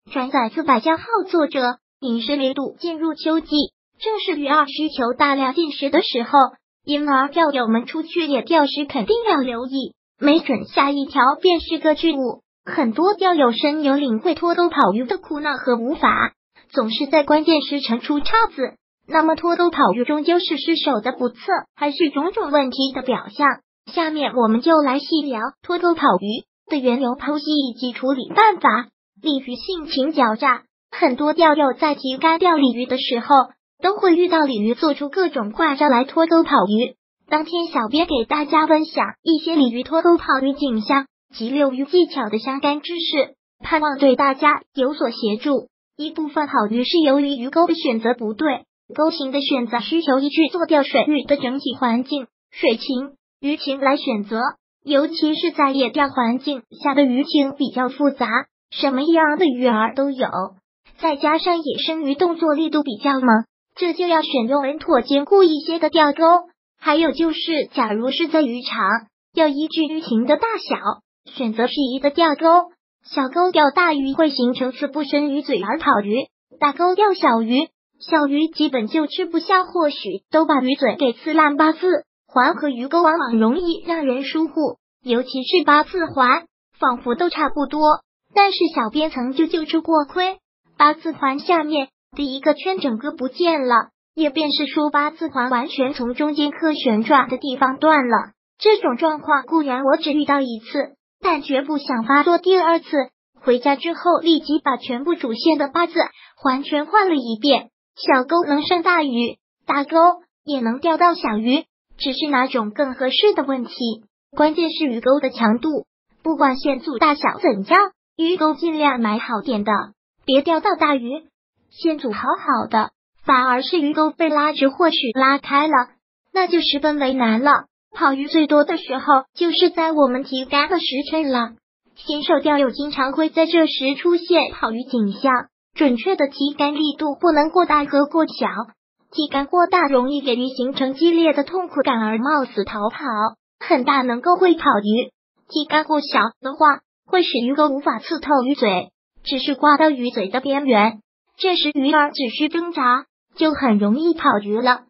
转载自百家号，作者饮食零度。进入秋季，正是鱼儿需求大量进食的时候，因而钓友们出去野钓时肯定要留意，没准下一条便是个巨物。很多钓友深有领会脱钩跑鱼的苦恼和无法，总是在关键时沉出岔子。那么脱钩跑鱼终究是失手的不测，还是种种问题的表象？下面我们就来细聊脱钩跑鱼的缘由、剖析以及处理办法。鲤鱼性情狡诈，很多钓友在提竿钓鲤鱼的时候，都会遇到鲤鱼做出各种怪招来脱钩跑鱼。当天小编给大家分享一些鲤鱼脱钩跑鱼景象及遛鱼技巧的相关知识，盼望对大家有所协助。一部分跑鱼是由于鱼钩的选择不对，钩型的选择需求依据做钓水域的整体环境、水情、鱼情来选择，尤其是在野钓环境下的鱼情比较复杂，什么样的鱼儿都有，再加上野生鱼动作力度比较猛，这就要选用稳妥坚固一些的钓钩。还有就是，假如是在渔场，要依据鱼情的大小选择适宜的钓钩。小钩钓大鱼会形成刺不深鱼嘴而跑鱼，大钩钓小鱼，小鱼基本就吃不下，或许都把鱼嘴给刺烂。八字环和鱼钩往往容易让人疏忽，尤其是八字环，仿佛都差不多，但是小编曾救出过亏。八字环下面第一个圈整个不见了，也便是说八字环完全从中间刻旋转的地方断了。这种状况固然我只遇到一次，但绝不想发作第二次。回家之后立即把全部主线的八字环全换了一遍。小钩能上大鱼，大钩也能钓到小鱼，只是哪种更合适的问题。关键是鱼钩的强度，不管线组大小怎样，鱼钩尽量买好点的，别钓到大鱼。线组好好的，反而是鱼钩被拉直或许拉开了，那就十分为难了。跑鱼最多的时候就是在我们提竿的时辰了，新手钓友经常会在这时出现跑鱼景象。准确的提竿力度不能过大和过小，提竿过大容易给鱼形成激烈的痛苦感而冒死逃跑，很大能够会跑鱼。提竿过小的话，会使鱼钩无法刺透鱼嘴，只是刮到鱼嘴的边缘，这时鱼儿只需挣扎，就很容易跑鱼了。